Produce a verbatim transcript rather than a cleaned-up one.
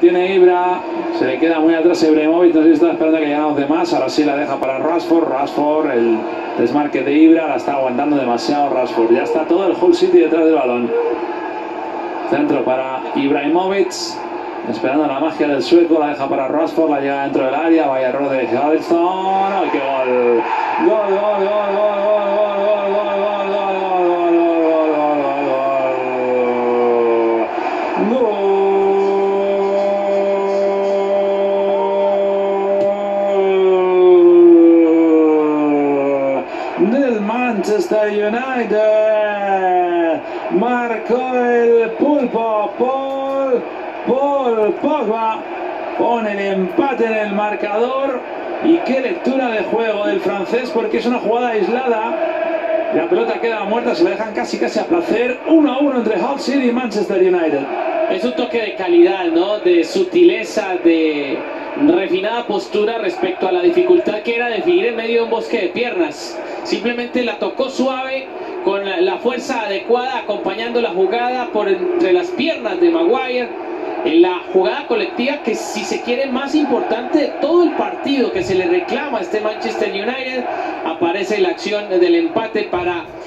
tiene Ibra, se le queda muy atrás a Ibrahimovic, no sé si está esperando que llegamos de más, ahora sí la deja para Rashford, Rashford, el desmarque de Ibra, la está aguantando demasiado Rashford, ya está todo el Hull City detrás del balón. Centro para Ibrahimovic, esperando la magia del sueco, la deja para Rashford, la lleva dentro del área, vaya error de Hudson, ¡ay, qué gol! ¡Gol, gol, gol, gol, gol, gol, gol, gol, gol, gol, gol, gol! Del Manchester United, marcó el pulpo Paul, Paul Pogba, pone el empate en el marcador. Y qué lectura de juego del francés, porque es una jugada aislada, la pelota queda muerta, se la dejan casi casi a placer. Uno a uno entre Hull City y Manchester United. Es un toque de calidad, ¿no? De sutileza, de refinada postura respecto a la dificultad que era definir en medio de un bosque de piernas. Simplemente la tocó suave, con la fuerza adecuada, acompañando la jugada por entre las piernas de Maguire. En la jugada colectiva, que si se quiere más importante de todo el partido, que se le reclama a este Manchester United, aparece la acción del empate para